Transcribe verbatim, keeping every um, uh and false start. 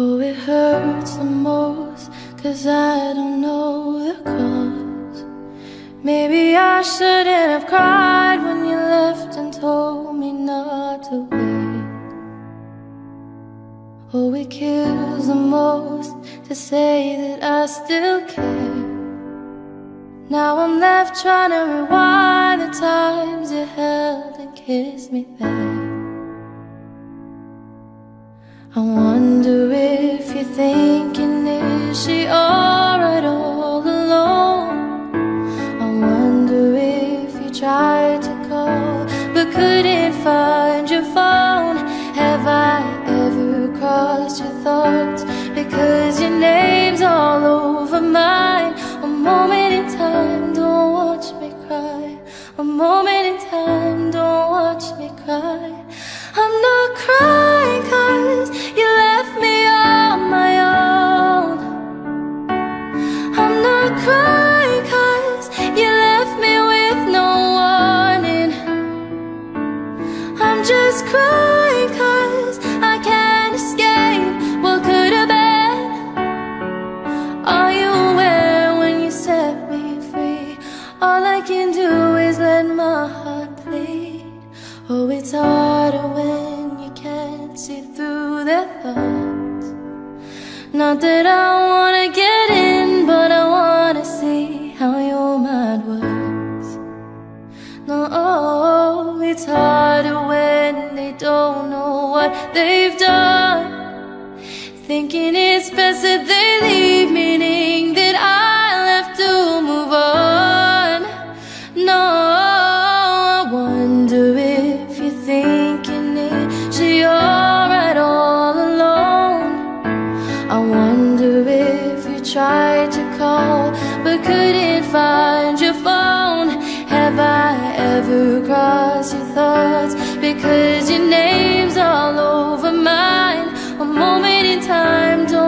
Oh, it hurts the most, 'cause I don't know the cause. Maybe I shouldn't have cried when you left and told me not to wait. Oh, it kills the most to say that I still care. Now I'm left trying to rewind the times you held and kissed me there. I wonder if you're thinking, is she alright all alone? I wonder if you tried to call but couldn't find your phone. Have I ever crossed your thoughts because your name's all over mine? A moment in time, don't watch me cry. A moment in time, don't watch me cry. I'm not crying 'cause you left me on my own. I'm not crying 'cause you left me with no warning. I'm just crying 'cause I can't escape what could have been. Are you aware when you set me free? All I can do is let my heart bleed. Oh, it's harder when you can't see through their thoughts. Not that I wanna get in, but I wanna see how your mind works. No, oh, it's harder when they don't know what they've done. Thinking it's best that they leave, meaning that I left to move on. No, I wonder if you're thinking, is she alright all alone? I wonder if you tried to call but couldn't find your phone. Have I ever crossed your thoughts because your name's all over mine? A moment in time, don't